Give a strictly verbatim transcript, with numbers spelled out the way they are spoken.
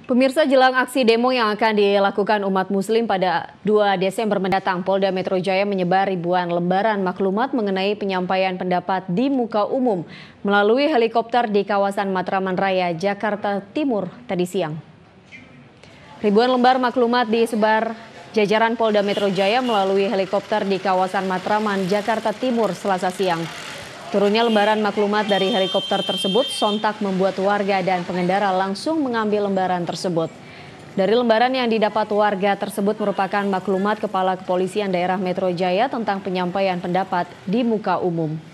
Pemirsa, jelang aksi demo yang akan dilakukan umat muslim pada dua Desember mendatang, Polda Metro Jaya menyebar ribuan lembaran maklumat mengenai penyampaian pendapat di muka umum melalui helikopter di kawasan Matraman Raya, Jakarta Timur tadi siang. Ribuan lembar maklumat disebar jajaran Polda Metro Jaya melalui helikopter di kawasan Matraman, Jakarta Timur Selasa siang. Turunnya lembaran maklumat dari helikopter tersebut sontak membuat warga dan pengendara langsung mengambil lembaran tersebut. Dari lembaran yang didapat warga tersebut merupakan maklumat Kepala Kepolisian Daerah Metro Jaya tentang penyampaian pendapat di muka umum.